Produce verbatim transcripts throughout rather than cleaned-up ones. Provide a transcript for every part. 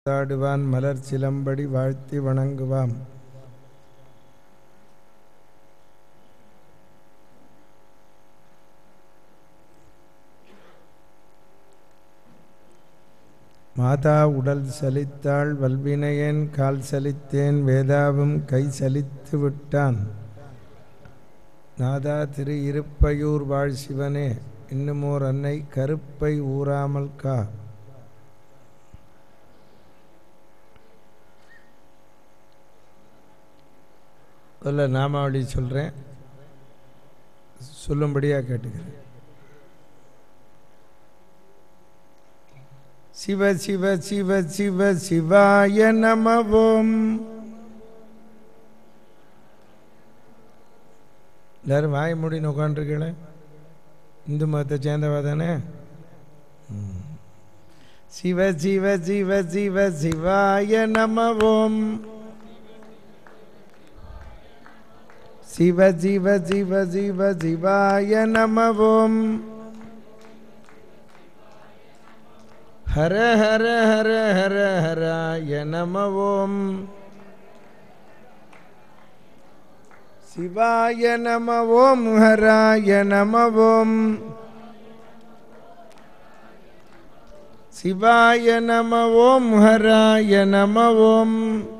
தாடுவான் மலர் சிலம்படி வாழ்த்தி வணங்குவாம். மாதா உடல் சலித்தாள் வல்வினையேன் கால் சலித்தேன் வேதாவும் கை சலித்து விட்டான். நாதா திரு இருப்பையூர் வாழ் சிவனே இன்னுமோர் அன்னை கருப்பை ஊறாமல் கா. அதில் நாமாவளி சொல்கிறேன், சொல்லும்படியாக கேட்டுக்கிறேன். சிவ சிவ சிவ சிவ சிவாய நமவோம். எல்லாரும் வாய் மூடின்னு உட்காந்துருக்கீங்களே, இந்து மதத்தை சேர்ந்தவா தானே? சிவ சிவ சிவ சிவ சிவாய நமவோம். சிவ சிவ சிவ சிவ சிவாய நமவோம். ஹர ஹர ஹர ஹர ஹராய நமவோம். சிவாய நமவோம் ஹராய நமவோம். சிவாய நமவோம் ஹராய நமவோம்.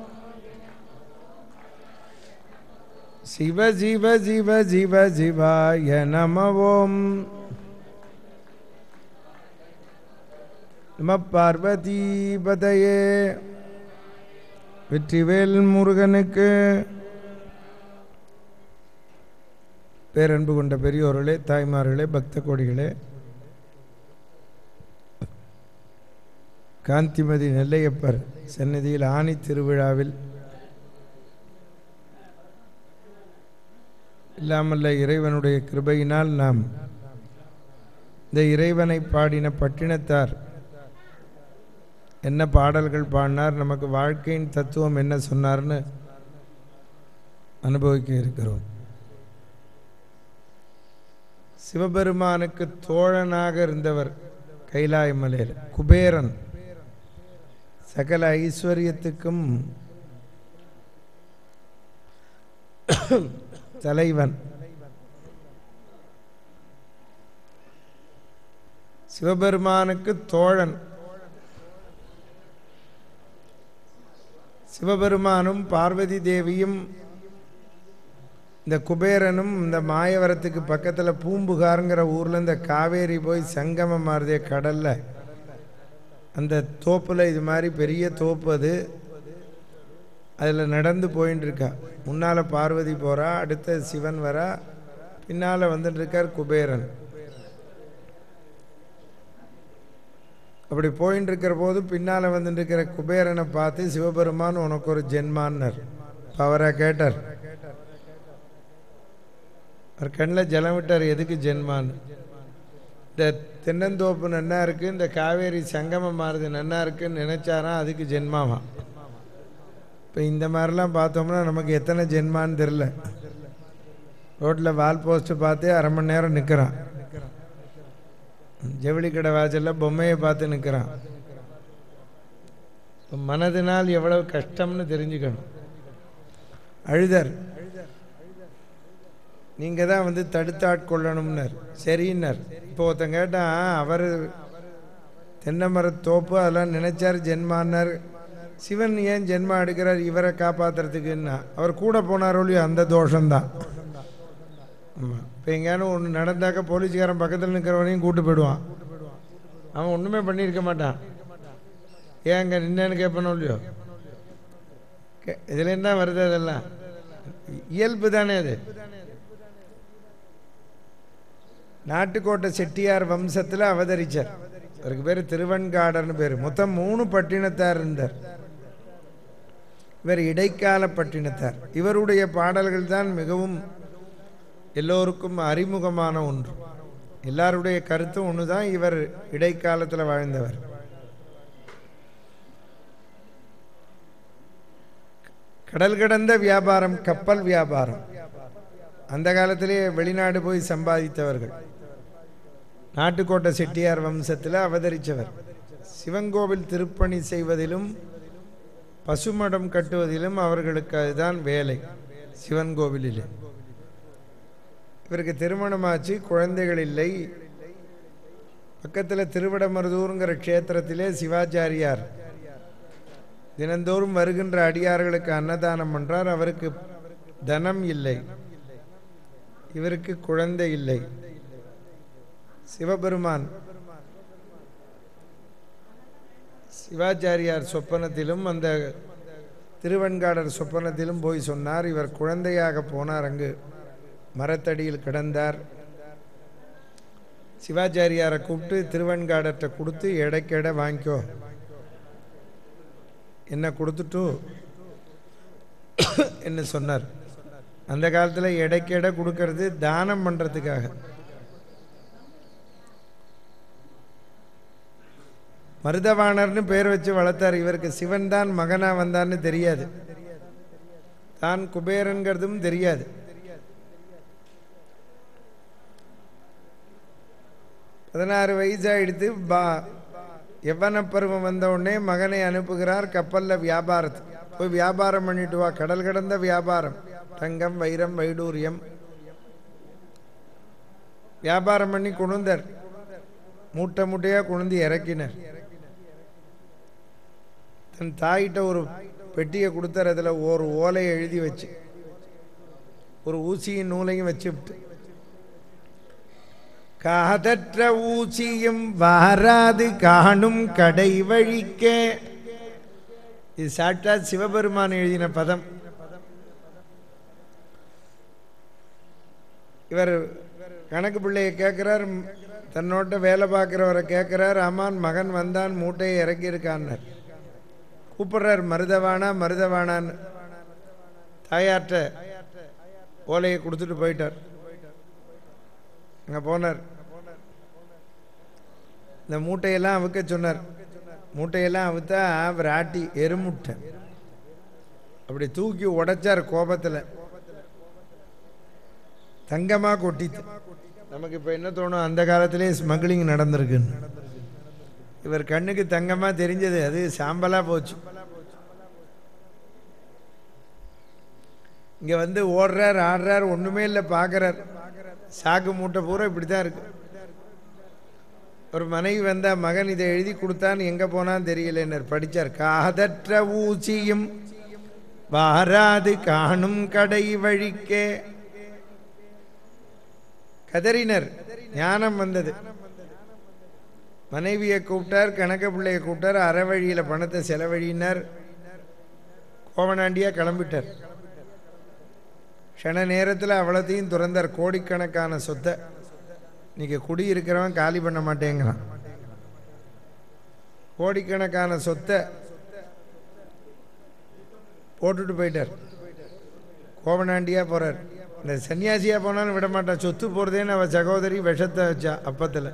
சிவ சிவ சிவ சிவ சிவாய நமவோம். நம பார்வதி பதையே. வெற்றிவேல் முருகனுக்கு. பேரன்பு கொண்ட பெரியோர்களே, தாய்மார்களே, பக்த கோடிகளே, காந்திமதி நெல்லையப்பர் சந்நிதியில் ஆணி திருவிழாவில் இல்லாமல்ல இறைவனுடைய கிருபையினால் நாம் இந்த இறைவனை பாடின பட்டினத்தார் என்ன பாடல்கள் பாடினார், நமக்கு வாழ்க்கையின் தத்துவம் என்ன சொன்னார்னு அனுபவிக்க இருக்கிறோம். சிவபெருமானுக்கு தோழனாக இருந்தவர் கைலாய மலையில் குபேரன், சகல ஐஸ்வர்யத்துக்கும் தலைவன். சிவபெருமானுக்கு தோழன். சிவபெருமானும் பார்வதி தேவியும் இந்த குபேரனும் இந்த மாயவரத்துக்கு பக்கத்தில் பூம்புகாருங்கிற ஊரில் இந்த காவேரி போய் சங்கமம் மாறுதே கடலில், அந்த தோப்பில் இது மாதிரி பெரிய தோப்பு, அது அதில் நடந்து போயின்னு இருக்கா. முன்னால் பார்வதி போகிறா, அடுத்த சிவன் வரா, பின்னால் வந்துட்டு இருக்கார் குபேரன். அப்படி போயின்னு இருக்கிற போது பின்னால் வந்துட்டு இருக்கிற குபேரனை பார்த்து சிவபெருமான் உனக்கு ஒரு ஜென்மான்னர். அவரை கேட்டார், அவர் கண்ணில் ஜலம் விட்டார், எதுக்கு ஜென்மான்னு. இந்த தென்னந்தோப்பு நன்னா இருக்குது, இந்த காவேரி சங்கமம் மாறுது நன்னா இருக்குன்னு நினைச்சாராம், அதுக்கு ஜென்மாவா. இப்போ இந்த மாதிரிலாம் பார்த்தோம்னா நமக்கு எத்தனை ஜென்மான்னு தெரில. ரோட்டில் வால் போஸ்ட்டு பார்த்து அரை மணி நேரம் நிற்கிறான், ஜவுளி கடை வாசலில் பொம்மையை பார்த்து நிற்கிறான். மனதினால் எவ்வளவு கஷ்டம்னு தெரிஞ்சுக்கணும். அழுதர், நீங்கள் தான் வந்து தடுத்தாட்கொள்ளணும்னர். சரின்னர். இப்போ ஒருத்தன் கேட்டான், அவர் தென்னை மரத்தோப்பு அதெல்லாம் நினைச்சார் ஜென்மானார், சிவன் ஏன் ஜென்மா எடுக்கிறார் இவரை காப்பாற்றுறதுக்குன்னா, அவர் கூட போனாரோ இல்லையோ அந்த தோஷம்தான். ஆமாம், இப்போ எங்கேயானு ஒன்று நடந்தாக்க போலீஸ்காரன் பக்கத்தில் நிற்கிறவனையும் கூட்டு போயிடுவான், அவன் ஒன்றுமே பண்ணியிருக்க மாட்டான். ஏன் அங்கே நின்னேன்னு கேட்பணும் இல்லையோ, இதுலேருந்து தான் வருது, அதெல்லாம் இயல்பு தானே. அது நாட்டுக்கோட்டை செட்டியார் வம்சத்தில் அவதரிச்சார். அவருக்கு பேர் திருவன்காடர்னு பேர். மொத்தம் மூணு பட்டினத்தார் இருந்தார். இவர் இடைக்கால பட்டினத்தார். இவருடைய பாடல்கள் தான் மிகவும் எல்லோருக்கும் அறிமுகமான ஒன்று. எல்லாருடைய கருத்தும் ஒன்று தான், இவர் இடைக்காலத்தில் வாழ்ந்தவர். கடல் கடந்த வியாபாரம், கப்பல் வியாபாரம், அந்த காலத்திலே வெளிநாடு போய் சம்பாதித்தவர்கள். நாட்டுக்கோட்டை செட்டியார் வம்சத்தில் அவதரித்தவர். சிவங்கோவில் திருப்பணி செய்வதிலும் பசுமடம் கட்டுவதிலும் அவர்களுக்கு அதுதான் வேலை. சிவன் கோவிலில் இவருக்கு திருமணமாச்சு, குழந்தைகள் இல்லை. பக்கத்தில் திருவிடமருதூருங்கிற க்ஷேத்திரத்திலே சிவாச்சாரியார் தினந்தோறும் வருகின்ற அடியார்களுக்கு அன்னதானம் பண்றார். அவருக்கு தனம் இல்லை, இவருக்கு குழந்தை இல்லை. சிவபெருமான் சிவாச்சாரியார் சொப்பனத்திலும் அந்த திருவெண்காடர் சொப்பனத்திலும் போய் சொன்னார். இவர் குழந்தையாக போனார், அங்கு மரத்தடியில் கிடந்தார். சிவாச்சாரியாரை கூப்பிட்டு திருவெண்காடர்கிட்ட கொடுத்து எடைக்கெடை வாங்கிக்கோ, என்ன கொடுத்துட்டு என்ன சொன்னார். அந்த காலத்தில் எடைக்கெடை கொடுக்கறது தானம் பண்ணுறதுக்காக. மருதவாணர்னு பேர் வச்சு வளர்த்தார். இவருக்கு சிவன் தான் மகனா வந்தான்னு தெரியாது, தான் குபேரன்கிறதும் தெரியாது. பதினாறு வயசாகிடுத்து. பா எவ்வன பருவம் வந்த உடனே மகனை அனுப்புகிறார் கப்பலில் வியாபாரத்துக்கு. போய் வியாபாரம் பண்ணிட்டு வா, கடல் கடந்த வியாபாரம், தங்கம் வைரம் வைடூரியம் வியாபாரம் பண்ணி கொணுந்தர். மூட்டை மூட்டையாக கொணுந்து இறக்கினர். தன் தாயிட்ட ஒரு பெட்டியை கொடுத்தார். அதில் ஒரு ஓலையை எழுதி வச்சு ஒரு ஊசியின் நூலையும் வச்சு விட்டு, காதற்ற ஊசியும் வாராது காணும் கடை வழிக்கே. இது சாட்சாத் சிவபெருமான் எழுதின பதம். இவர் கணக்கு பிள்ளையை கேட்கிறார், தன்னோட்ட வேலை பார்க்கிறவரை கேட்கிறார். ஆமான், மகன் வந்தான், மூட்டையை இறக்கி இருக்கான்னார். கூப்பிடுறார், மருதவானா மருதவானான்னு. தாயார்ட்ட ஓலையை கொடுத்துட்டு போயிட்டார். அங்கே போனார். இந்த மூட்டையெல்லாம் அவுக்க சொன்னார். மூட்டையெல்லாம் அவுத்தா விராட்டி எருமுட்டை அப்படி தூக்கி உடைச்சார் கோபத்தில். தங்கமாக கொட்டித்து. நமக்கு இப்போ என்ன தோணும், அந்த காலத்திலே ஸ்மக்லிங் நடந்திருக்குன்னு. இவர் கண்ணுக்கு தங்கமாக தெரிஞ்சது, அது சாம்பலாக போச்சு. இங்கே வந்து ஓடுறார், ஆடுறார், ஒன்றுமே இல்லை, பார்க்குறார். சாக்கு மூட்டை பூரா இப்படி தான் இருக்கு. ஒரு மனைவி வந்தா, மகன் இதை எழுதி கொடுத்தான்னு எங்கே போனான்னு தெரியலன்னர். படித்தார். காதற்ற ஊசியும் வாராது காணும் கடை வழிக்கே. கதறினர். ஞானம் வந்தது. மனைவியை கூப்பிட்டார், கணக்க பிள்ளையை கூப்பிட்டார். அரை வழியில் பணத்தை செலவழினார். கோவனாண்டியாக கிளம்பிட்டார். க்ஷண நேரத்தில் அவ்வளோத்தையும் துறந்தார். கோடிக்கணக்கான சொத்தை. இன்னைக்கு குடியிருக்கிறவன் காலி பண்ண மாட்டேங்கிறான். கோடிக்கணக்கான சொத்தை போட்டுட்டு போயிட்டார். கோவனாண்டியாக போகிறார். இந்த சன்னியாசியாக போனாலும் விட மாட்டான். சொத்து போகிறதேன்னு அவள் சகோதரி விஷத்தை வச்சா அப்பத்தில்.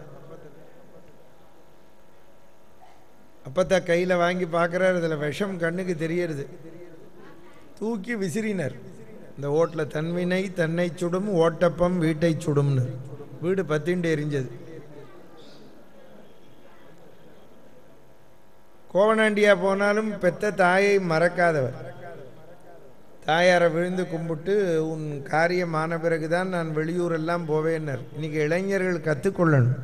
அப்பத்தை கையில் வாங்கி பார்க்குறாரு, இதில் விஷம் கண்ணுக்கு தெரியறது. தூக்கி விசிறினர். இந்த ஓட்டில் தன்வினை தன்னை சுடும், ஓட்டப்பம் வீட்டை சுடும்னு. வீடு பத்திண்டு எரிஞ்சது. கோவனாண்டியா போனாலும் பெத்த தாயை மறக்காதவர். தாயாரை விழுந்து கும்பிட்டு, உன் காரியமான பிறகுதான் நான் வெளியூரெல்லாம் போவேன்னர். இன்னைக்கு இளைஞர்கள் கற்றுக்கொள்ளணும்.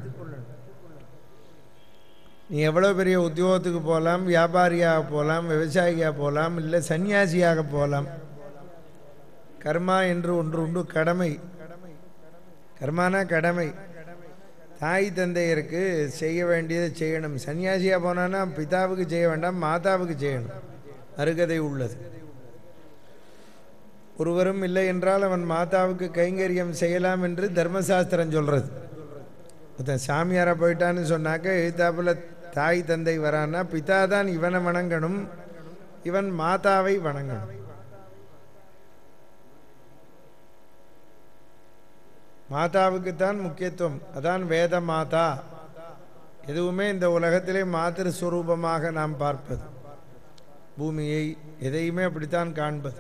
நீ எவ்வளோ பெரிய உத்தியோகத்துக்கு போகலாம், வியாபாரியாக போகலாம், விவசாயியாக போகலாம், இல்லை சன்னியாசியாக போகலாம். கர்மா என்று ஒன்று உண்டு, கடமை. கர்மானா கடமை. தாய் தந்தையருக்கு செய்ய வேண்டியதை செய்யணும். சன்னியாசியாக போனான்னா பிதாவுக்கு செய்ய வேண்டாம், மாதாவுக்கு செய்யணும். அருகதை உள்ளது. ஒருவரும் இல்லை என்றால் அவன் மாதாவுக்கு கைங்கரியம் செய்யலாம் என்று தர்மசாஸ்திரம் சொல்கிறது. ஒருத்தன் சாமியாராக போயிட்டான்னு சொன்னாக்க எழுத்தாப்புல தாய் தந்தை வரான்னா பிதா தான் இவனை வணங்கணும், இவன் மாதாவை வணங்கணும். மாதாவுக்குத்தான் முக்கியத்துவம். அதான் வேத மாதா. எதுவுமே இந்த உலகத்திலே மாத்திரு ஸ்வரூபமாக நாம் பார்ப்பது. பூமியை எதையுமே அப்படித்தான் காண்பது.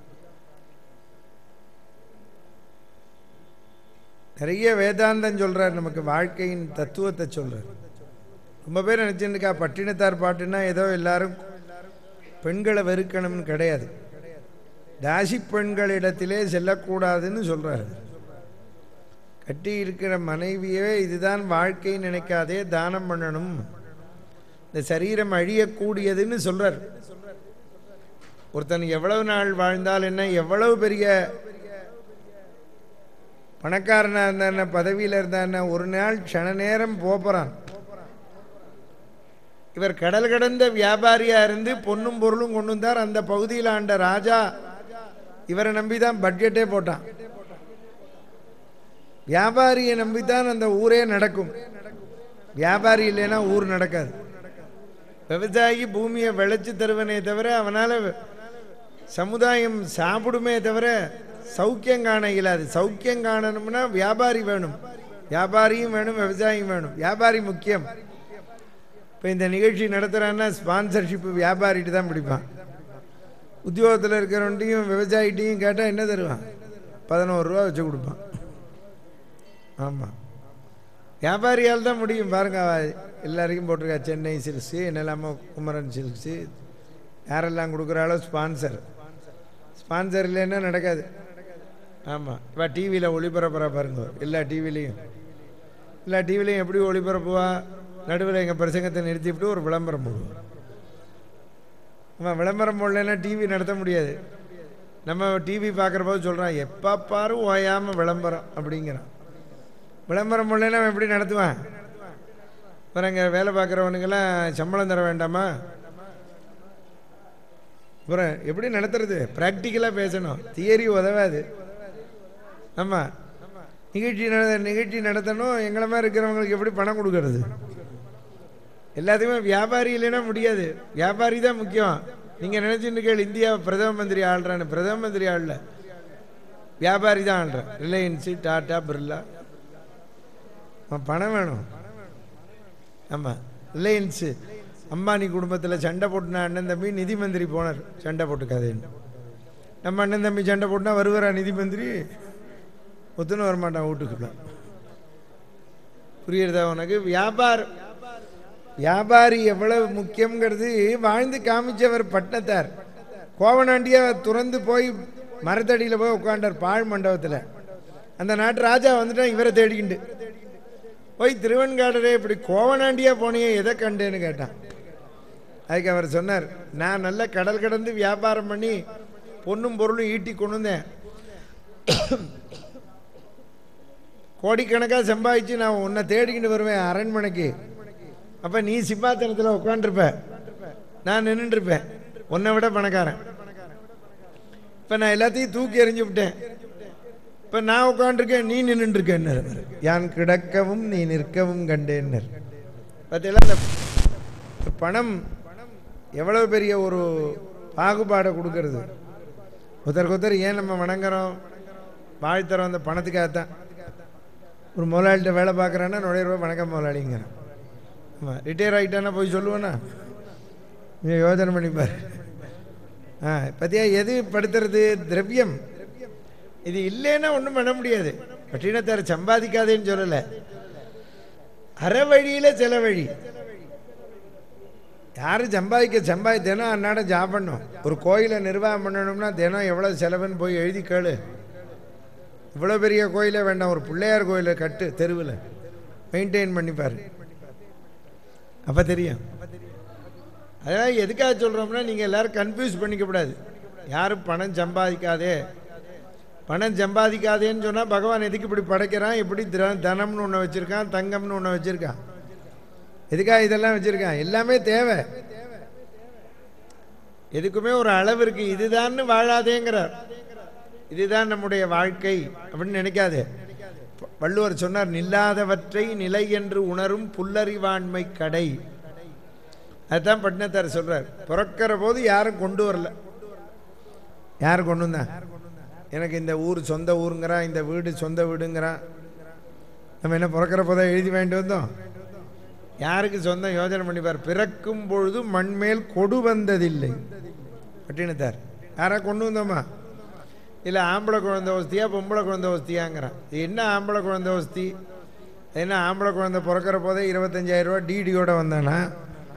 நிறைய வேதாந்தம் சொல்றார், நமக்கு வாழ்க்கையின் தத்துவத்தை சொல்றார். ரொம்ப பேர் நினைச்சுருக்கா பட்டினத்தார் பாட்டுன்னா ஏதோ எல்லாரும் பெண்களை வெறுக்கணும்னு கிடையாது. தாசி பெண்களிடத்திலே செல்லக்கூடாதுன்னு சொல்கிறார். கட்டி இருக்கிற மனைவியே இதுதான் வாழ்க்கைன்னு நினைக்காதே, தானம் பண்ணணும், இந்த சரீரம் அழியக்கூடியதுன்னு சொல்கிறார். ஒருத்தன் எவ்வளவு நாள் வாழ்ந்தால் என்ன, எவ்வளவு பெரிய பணக்காரனாக இருந்தான, பதவியில் இருந்தான, ஒரு நாள் க்ஷண நேரம் போகிறான். இவர் கடல் கடந்த வியாபாரியாக இருந்து பொண்ணும் பொருளும் கொண்டு வந்தார். அந்த பகுதியில் ஆண்ட ராஜா இவரை நம்பி தான் பட்ஜெட்டே போட்டான். வியாபாரியை நம்பித்தான் அந்த ஊரே நடக்கும். வியாபாரி இல்லைன்னா ஊர் நடக்காது. விவசாயி பூமியை விளைச்சி தருவனே தவிர அவனால் சமுதாயம் சாப்பிடுமே தவிர சௌக்கியம் காண இயலாது. சௌக்கியம் காணணும்னா வியாபாரி வேணும், வியாபாரியும் வேணும், விவசாயியும் வேணும். வியாபாரி முக்கியம். இப்போ இந்த நிகழ்ச்சி நடத்துகிறான்னா ஸ்பான்சர்ஷிப்பு வியாபாரிட்டு தான் பிடிப்பான். உத்தியோகத்தில் இருக்கிறவன்ட்டையும் விவசாயிட்டையும் கேட்டால் என்ன தருவான்? பதினோரு ரூபா வச்சு கொடுப்பான். ஆமாம், வியாபாரியால் தான் முடியும். பாருங்க, எல்லாருக்கும் போட்டிருக்கா சென்னை சில்க்ஸு, என்னெல்லாமோ குமரன் சில்க்ஸு, யாரெல்லாம் கொடுக்குறாளோ ஸ்பான்சர். ஸ்பான்சர் இல்லைன்னா நடக்காது. ஆமாம், இப்போ டிவியில் ஒளிபரப்புறா பாருங்க, எல்லா டிவிலையும் எல்லா டிவிலையும் எப்படி ஒளிபரப்புவா? நடுவில் எங்கள் பிரசங்கத்தை நிறுத்திவிட்டு ஒரு விளம்பரம் போடுவோம். ஆமாம், விளம்பரம் போடலைன்னா டிவி நடத்த முடியாது. நம்ம டிவி பார்க்குற போது சொல்கிறான், எப்போ பாரு ஓயாமல் விளம்பரம் அப்படிங்கிறான். விளம்பரம் போடலைன்னா அவன் எப்படி நடத்துவான்? அப்புறம் இங்கே வேலை பார்க்குறவனுக்கெல்லாம் சம்பளம் தர வேண்டாமா? அப்புறம் எப்படி நடத்துறது? ப்ராக்டிக்கலாக பேசணும், தியரி உதவாது. ஆமாம், நிகழ்ச்சி நட நிகழ்ச்சி நடத்தணும். எங்களை மாதிரி இருக்கிறவங்களுக்கு எப்படி பணம் கொடுக்கறது? எல்லாத்துக்குமே வியாபாரி இல்லைன்னா முடியாது. வியாபாரி தான் முக்கியம். நீங்கள் நினச்சிட்டு கேள், இந்தியா பிரதம மந்திரி ஆள்றான்னு. பிரதம மந்திரி ஆள்ல, வியாபாரி தான் ஆள்றான். ரிலையன்ஸு, டாட்டா, பிர்லா. பணம் வேணும். ஆமாம், ரிலையன்ஸு அம்பானி குடும்பத்தில் சண்டை போட்டுனா அண்ணன் தம்பி நிதி மந்திரி போனார் சண்டை போட்டுக்காதேன்னு. நம்ம அண்ணன் தம்பி சண்டை போட்டுனா வருவாரா நிதி மந்திரி? ஒத்துன்னு வரமாட்டான் வீட்டுக்குள்ள. புரியுறதா உனக்கு? வியாபாரம், வியாபாரி எவ்வளவு முக்கியங்கிறது வாழ்ந்து காமிச்சவர் பட்டத்தார். கோவனாண்டியா துறந்து போய் மரத்தடியில் போய் உட்காண்டார் பாழ் மண்டபத்தில். அந்த நாட்டு ராஜா வந்துட்டான் இவரை தேடிக்கிண்டு. போய் திருவெண்காடரே இப்படி கோவனாண்டியா போனியே, எதை கண்டேன்னு கேட்டான். அதுக்கு அவர் சொன்னார், நான் நல்ல கடல் கடந்து வியாபாரம் பண்ணி பொண்ணும் பொருளும் ஈட்டி கொண்டு வந்தேன். கோடிக்கணக்காக சம்பாதிச்சு நான் உன்னை தேடிக்கிட்டு வருவேன் அரண்மனைக்கு. அப்போ நீ சிம்மாசனத்தில் உட்காந்துருப்ப, நான் நின்றுருப்பேன், உன்னை விட பணக்காரன். இப்போ நான் எல்லாத்தையும் தூக்கி எறிஞ்சு விட்டேன். இப்போ நான் உட்காந்துருக்கேன், நீ நின்றுருக்கேன்னர். யான் கிடக்கவும் நீ நிற்கவும் கண்டேன்னர். பார்த்தீங்களா, இந்த பணம் எவ்வளவு பெரிய ஒரு பாகுபாடை கொடுக்கறது. ஒருத்தருக்கு ஒருத்தர் ஏன் நம்ம வணங்குறோம், வாழ்த்தரோம்? அந்த பணத்துக்காகத்தான். ஒரு முதலாளிகிட்ட வேலை பார்க்குறான்னா நுழைய ரூபா வணக்கம் முதலாளிங்கிறான். ஆமாம், ரிட்டையர் ஆகிட்டானா போய் சொல்லுவேண்ணா, நீங்கள் யோசனை பண்ணிப்பார். ஆ பற்றியா, எது படுத்துறது? திரவியம். இது இல்லைன்னா ஒன்றும் பண்ண முடியாது. பட்டினத்தார் சம்பாதிக்காதேன்னு சொல்லலை, அற வழியில் சில வழி. யாரும் சம்பாதிக்க சம்பாதி தினம் அன்னாட ஜாப் பண்ணும். ஒரு கோயிலை நிர்வாகம் பண்ணணும்னா தினம் எவ்வளோ செலவுன்னு போய் எழுதி கேளு. இவ்வளோ பெரிய கோயிலே வேண்டாம், ஒரு பிள்ளையார் கோயிலை கட்டு தெருவில், மெயின்டைன் பண்ணிப்பார், அப்போ தெரியும். அதனால் எதுக்காக சொல்கிறோம்னா, நீங்கள் எல்லோரும் கன்ஃபியூஸ் பண்ணிக்கப்படாது. யாரும் பணம் சம்பாதிக்காதே, பணம் சம்பாதிக்காதேன்னு சொன்னால் பகவான் எதுக்கு இப்படி படைக்கிறான்? எப்படி தனம்னு ஒன்று வச்சுருக்கான், தங்கம்னு ஒன்று வச்சுருக்கான். எதுக்காக இதெல்லாம் வச்சுருக்கான்? எல்லாமே தேவை. எதுக்குமே ஒரு அளவு இருக்குது. இதுதான்னு வாழாதேங்கிறார். இதுதான் நம்முடைய வாழ்க்கை அப்படின்னு நினைக்காதே. வள்ளுவர் சொன்னார், நில்லாதவற்றை நிலை என்று உணரும் புல்லறிவாண்மை கடை. அதுதான் பட்டினத்தார் சொல்றார். பிறக்கிற போது யாரும் கொண்டு வரல. யார் கொண்டு வந்தா? எனக்கு இந்த ஊர் சொந்த ஊருங்கிறான், இந்த வீடு சொந்த வீடுங்கிறான். நம்ம என்ன பிறக்கிற போதான் எழுதி வாங்கிட்டு வந்தோம்? யாருக்கு சொந்தம்? யோசனை பண்ணிப்பார். பிறக்கும் பொழுது மண்மேல் கொடு வந்ததில்லை பட்டினத்தார். யாரா கொண்டு வந்தோமா? இல்லை ஆம்பளை குழந்தை வசதியா பொம்பளை குழந்தை வசதியாங்கிறான். என்ன ஆம்பளை குழந்தை வசதி? என்ன ஆம்பளை குழந்தை பிறக்கிற போதே இருபத்தஞ்சாயிரம் ரூபா டிடியோட வந்தானா?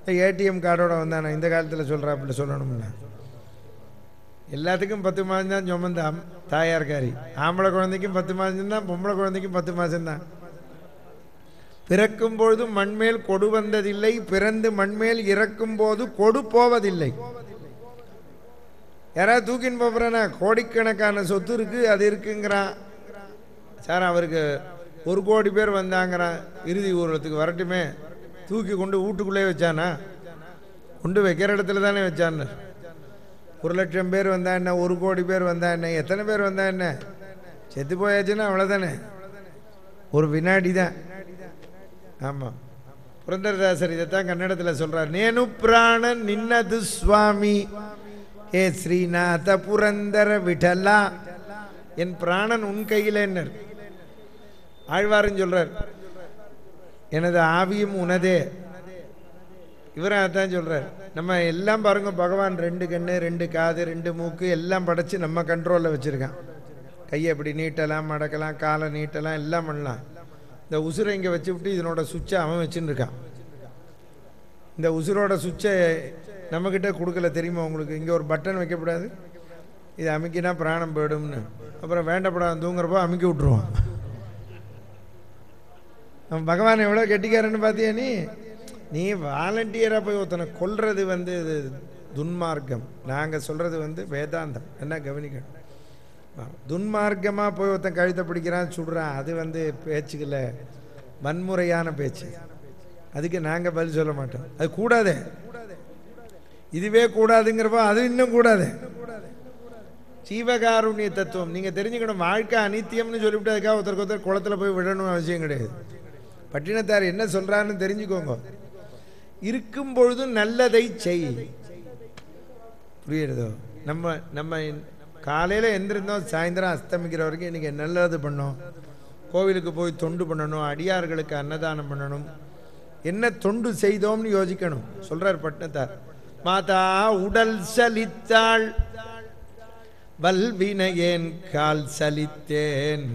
ஏடிஎம் கார்டோட வந்தானே இந்த காலத்தில் சொல்கிறா அப்படி சொல்லணும்னா எல்லாத்துக்கும் பத்து மாதம் தான் சுமந்தான் தாயார்காரி. ஆம்பளை குழந்தைக்கும் பத்து மாதம் தான், பொம்பளை குழந்தைக்கும் பத்து மாதம்தான். பிறக்கும் பொழுது மண்மேல் கொடு வந்ததில்லை, பிறந்து மண்மேல் இறக்கும் போது கொடு போவதில்லை. யாராவது தூக்கின்னு போகிறேன்னா கோடிக்கணக்கான சொத்து இருக்கு, அது இருக்குங்கிறான். சார் அவருக்கு ஒரு கோடி பேர் வந்தாங்கிறான், இறுதி ஊர்வலத்துக்கு வரட்டுமே, தூக்கி கொண்டு வீட்டுக்குள்ளே வச்சானா? கொண்டு வைக்கிற இடத்துல தானே வச்சான்னு. ஒரு லட்சம் பேர் வந்தா என்ன, ஒரு கோடி பேர் வந்தா என்ன, எத்தனை பேர் வந்தா என்ன, செத்து போயாச்சுன்னா அவ்வளோதானே, ஒரு வினாடி தான். ஆமாம், புரந்தரதாசர் இதைத்தான் கன்னடத்தில் சொல்கிறார். நேனு பிராணன் நின்னது சுவாமி ஏ ஸ்ரீநாத புரந்தர விட்டலா, என் பிராணன் உன் கையில் என்ன. ஆழ்வாருன்னு சொல்கிறார், எனது ஆவியும் உனதே. இவரும் அதான் சொல்கிறார். நம்ம எல்லாம் பாருங்க, பகவான் ரெண்டு கண்ணு, ரெண்டு காது, ரெண்டு மூக்கு எல்லாம் படைச்சு நம்ம கண்ட்ரோலில் வச்சுருக்கான். கையை இப்படி நீட்டலாம், மடக்கலாம், காலை நீட்டலாம், எல்லாம் பண்ணலாம். இந்த உசுரை இங்கே வச்சு விட்டு இதனோட சுவிட்சை அவன் வச்சுன்னு இருக்கான். இந்த உசுரோட சுவிட்சை நம்மக்கிட்ட கொடுக்கல தெரியுமா உங்களுக்கு? இங்கே ஒரு பட்டன் வைக்கப்படாது, இது அமைக்கினா பிராணம் போயிடும்னு. அப்புறம் வேண்டப்படாது தூங்குறப்போ அமைக்கி விட்ருவான். அவன் பகவான் எவ்வளோ கெட்டிக்காரன்னு பார்த்தியா நீ? நீ வாலண்டியராக போய் ஒருத்தனை கொல்றது வந்து துன்மார்க்கம். நாங்கள் சொல்கிறது வந்து வேதாந்தம். என்ன கவனிக்கணும், துன்மார்க்கமாக போய் ஒருத்தன் கழுத்தை பிடிக்கிறான், சுடுறான், அது வந்து பேச்சுக்கல வன்முறையான பேச்சு. அதுக்கு நாங்கள் பதில் சொல்ல மாட்டோம். அது கூடாது, இதுவே கூடாதுங்கிறப்போ அது இன்னும் கூடாது. ஜீவகாருண்ய தத்துவம் நீங்கள் தெரிஞ்சுக்கணும். வாழ்க்கை அனித்தியம்னு சொல்லிவிட்டு அதுக்காக ஒருத்தருக்கு ஒருத்தர் குளத்தில் போய் விடணும் அவசியம் கிடையாது. பட்டினத்தார் என்ன சொல்கிறான்னு தெரிஞ்சுக்கோங்க. இருக்கும் பொழுதும் நல்லதை செய். புரியுறதோ? நம்ம நம்ம காலையில் எந்திருந்தோம், சாயந்தரம் அஸ்தமிக்கிற வரைக்கும் இன்றைக்கி நல்லது பண்ணோம். கோவிலுக்கு போய் தொண்டு பண்ணணும், அடியார்களுக்கு அன்னதானம் பண்ணணும். என்ன தொண்டு செய்தோம்னு யோசிக்கணும். சொல்கிறார் பட்டினத்தார். மாதா உடல் சலித்தாள் வல்வினையேன் கால் சலித்தேன்,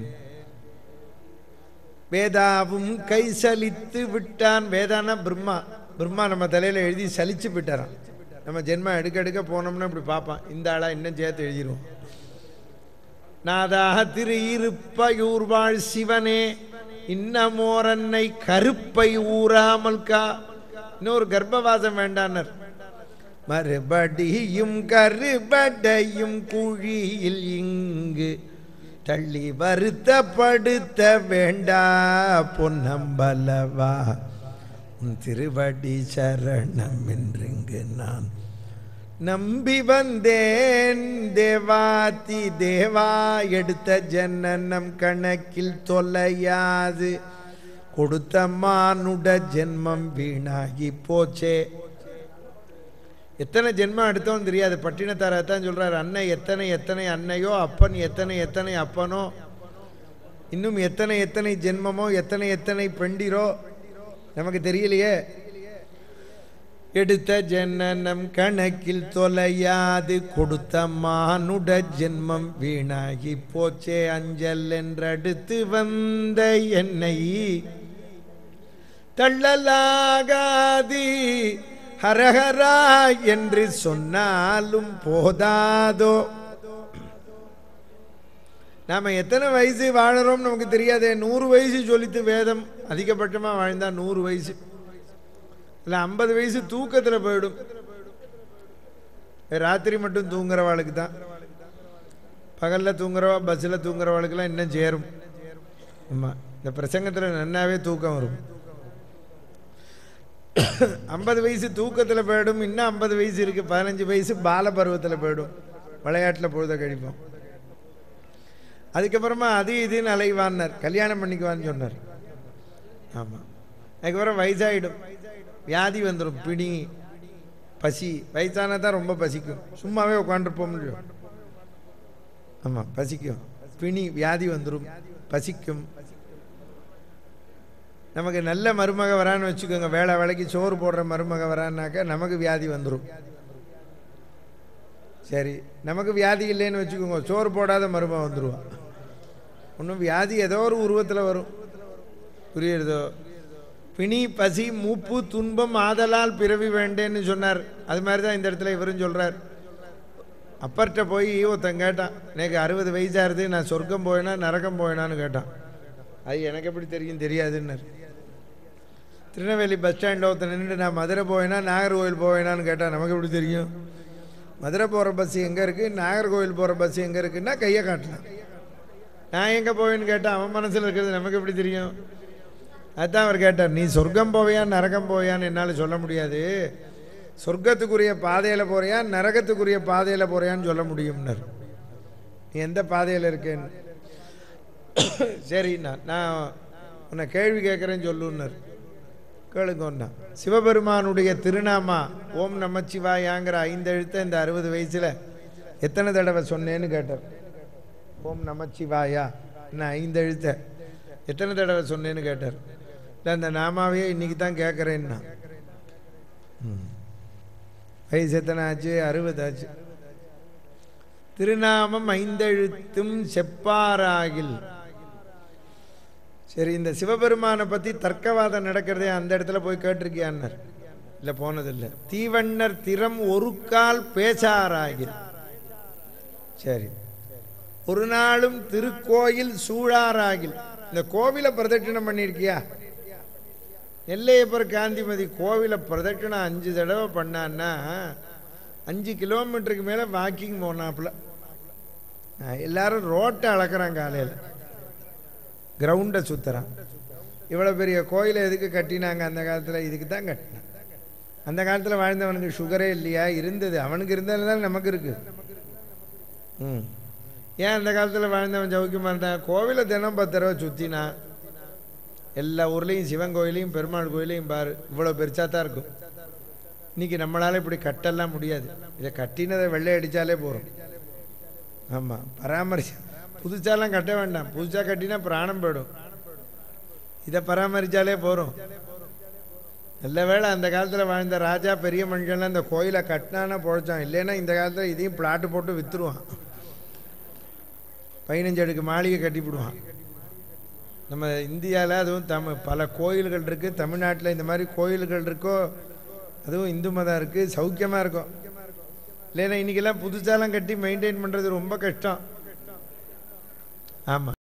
வேதாவும் கை சலித்து விட்டான். வேதானா பிரம்மா. பிரம்மா நம்ம தலையில் எழுதி சலிச்சு விட்டாரான். நம்ம ஜென்மம் எடுக்க எடுக்க போனோம்னா இப்படி பார்ப்பான், இந்த ஆளா இன்னும் சேர்த்து எழுதிடுவோம். நாதாக திரு இருப்பையூர் வாழ் சிவனே இன்னமோரன்னை கருப்பை ஊராமல் கா. இன்னொரு கர்ப்பவாசம் வேண்டான்னர். மறுபடியும் கருபடையும் குழியில் இங்கு தள்ளி வருத்தப்படுத்த வேண்டா பொன்னம்பலவா, உன் திருவடி சரணம் என்றிங்கு நான் நம்பி வந்தேன். தேவாதி தேவா எடுத்த ஜனனம் கணக்கில் தொலையாது, கொடுத்த மானுட ஜென்மம் வீணாகி போச்சே. எத்தனை ஜென்மம் எடுத்தோன்னு தெரியாது. பட்டினத்தாரத்தான் சொல்கிறார். அன்னை எத்தனை எத்தனை அன்னையோ, அப்பன் எத்தனை எத்தனை அப்பனோ, இன்னும் எத்தனை எத்தனை ஜென்மமோ, எத்தனை எத்தனை பெண்டிரோ நமக்கு தெரியலையே. எடுத்த ஜனனம் கணக்கில் தொலையாது, கொடுத்த மானுட ஜென்மம் வீணாகி போச்சே. அஞ்சல் என்றடுத்து வந்த என்னை தள்ளலாகாது, ஹரஹரா என்று சொன்னாலும் போதாதோ. நாம எத்தனை வயசு வாழறோம் நமக்கு தெரியாதே. நூறு வயசு சொல்லித்து வேதம் அதிகபட்சமாக வாழ்ந்தா நூறு வயசு இல்லை, ஐம்பது வயசு தூக்கத்தில் போயிடும். ராத்திரி மட்டும் தூங்குறவாளுக்கு தான். பகலில் தூங்குறவா பஸ்ஸில் தூங்குறவாளுக்கெல்லாம் இன்னும் சேரும். ஆமாம், இந்த பிரசங்கத்தில் நன்னாவே தூக்கம் வரும். ஐம்பது வயசு தூக்கத்தில் போயிடும். இன்னும் ஐம்பது வயசு இருக்குது, பதினஞ்சு வயசு பால பருவத்தில் போயிடும், விளையாட்டில் பொழுத கழிப்போம். அதுக்கப்புறமா அது இதுன்னு அலைவான்னார், கல்யாணம் பண்ணிக்குவான்னு சொன்னார். ஆமாம், அதுக்கப்புறம் வயசாகிடும், வியாதி வந்துடும், பிணி, பசி. வயசானா தான் ரொம்ப பசிக்கும், சும்மாவே உட்காந்துருப்போம் முடியும். ஆமாம், பசிக்கும், பிணி, வியாதி வந்துடும், பசிக்கும். நமக்கு நல்ல மருமக வரான்னு வச்சுக்கோங்க, வேலை வேலைக்கு சோறு போடுற மருமக வரான்னாக்கா நமக்கு வியாதி வந்துடும். சரி, நமக்கு வியாதி இல்லைன்னு வச்சுக்கோங்க, சோறு போடாத மருமக வந்துடுவான். ஒன்றும் வியாதி ஏதோ ஒரு உருவத்தில் வரும். புரியுறதோ? பிணி பசி மூப்பு துன்பம் ஆதலால் பிறவி வேண்டேன்னு சொன்னார். அது மாதிரி தான் இந்த இடத்துல இவரும் சொல்கிறார். அப்பர்கிட்ட போய் ஒருத்தன் கேட்டான், எனக்கு அறுபது வயசாகிறது, நான் சொர்க்கம் போயினா நரகம் போயினான்னு கேட்டான். அது எனக்கு எப்படி தெரியும், தெரியாதுன்னார். திருநெல்வேலி பஸ் ஸ்டாண்டில் ஒருத்தன் நின்று நான் மதுரை போவேனா நாகர்கோவில் போவேனான்னு கேட்டால் நமக்கு எப்படி தெரியும்? மதுரை போகிற பஸ் எங்கே இருக்குது, நாகர்கோவில் போகிற பஸ் எங்கே இருக்குன்னா கையை காட்டலாம். நான் எங்கே போவேன்னு கேட்டால் அவன் மனசில் இருக்கிறது நமக்கு எப்படி தெரியும்? அதுதான் அவர் கேட்டார், நீ சொர்க்கம் போவையா நரகம் போவையான்னு என்னால் சொல்ல முடியாது, சொர்க்கத்துக்குரிய பாதையில் போகிறியா நரகத்துக்குரிய பாதையில் போகிறியான்னு சொல்ல முடியும்னார். நீ எந்த பாதையில் இருக்கேன்னு. சரிண்ணா, நான் உன்னை கேள்வி கேட்குறேன்னு சொல்லுன்னார். கேளுங்கண்ணா. சிவபெருமானுடைய திருநாமா ஓம் நமச்சிவாயாங்கிற ஐந்து எழுத்தை இந்த அறுபது வயசில் எத்தனை தடவை சொன்னேன்னு கேட்டார். ஓம் நமச்சிவாயா என்ன ஐந்து எழுத்தை எத்தனை தடவை சொன்னேன்னு கேட்டார். இல்லை அந்த நாமாவையே இன்னைக்கு தான் கேட்குறேன்னா. வயசு எத்தனை ஆச்சு? அறுபது ஆச்சு. திருநாமம் ஐந்தெழுத்தும் செப்பாராகில். சரி, இந்த சிவபெருமானை பற்றி தர்க்கவாதம் நடக்கிறதே அந்த இடத்துல போய் கேட்டிருக்கியான்னார். இல்லை, போனதில்லை. தீவண்ணர் திறம் ஒரு கால் பேசாராகில். சரி, ஒரு நாளும் திருக்கோயில் சூழாராகில். இந்த கோவிலை பிரதட்சணம் பண்ணியிருக்கியா? நெல்லையப்பர் காந்திமதி கோவிலை பிரதட்சணம் அஞ்சு தடவை பண்ணான்னா அஞ்சு கிலோமீட்டருக்கு மேலே வாக்கிங் போனாப்புல. எல்லாரும் ரோட்டை அளக்குறான், காலையில் கிரவுண்டை சுற்றுறான். இவ்வளோ பெரிய கோயிலை எதுக்கு கட்டினாங்க அந்த காலத்தில்? இதுக்கு தான் கட்டினான். அந்த காலத்தில் வாழ்ந்தவனுக்கு சுகரே இல்லையா? இருந்தது. அவனுக்கு இருந்ததுனால நமக்கு இருக்குது. ம் ஏன் அந்த காலத்தில் வாழ்ந்தவன் சௌக்கியமாக இருந்தான்? கோவிலை தினம் பத்து தடவை சுற்றினா. எல்லா ஊர்லேயும் சிவன் கோயிலையும் பெருமாள் கோயிலையும் பாரு, இவ்வளோ பெருசாக தான் இருக்கும். இன்றைக்கி நம்மளால் இப்படி கட்டெல்லாம் முடியாது. இதை கட்டினதை வெள்ளை அடித்தாலே போகிறோம். ஆமாம், பராமரிச்சு புதுசாலாம் கட்ட வேண்டாம். புதுசாக கட்டினா பிராணம் போயிடும். இதை பராமரித்தாலே போகிறோம். நல்ல வேளை அந்த காலத்தில் வாழ்ந்த ராஜா பெரிய மனுஷன்லாம் இந்த கோயிலை கட்டினானா பொழைச்சான். இல்லைன்னா இந்த காலத்தில் இதையும் பிளாட்டு போட்டு விற்றுருவான். பதினஞ்சு அடுக்கு மாளிகை கட்டிவிடுவான். நம்ம இந்தியாவில் அதுவும் தமிழ் பல கோயில்கள் இருக்குது. தமிழ்நாட்டில் இந்த மாதிரி கோயில்கள் இருக்கோ, அதுவும் இந்து மதம் இருக்குது, சௌக்கியமாக இருக்கும். இல்லைன்னா இன்றைக்கெல்லாம் புதுசாலாம் கட்டி மெயின்டைன் பண்ணுறது ரொம்ப கஷ்டம். ஆமாம்.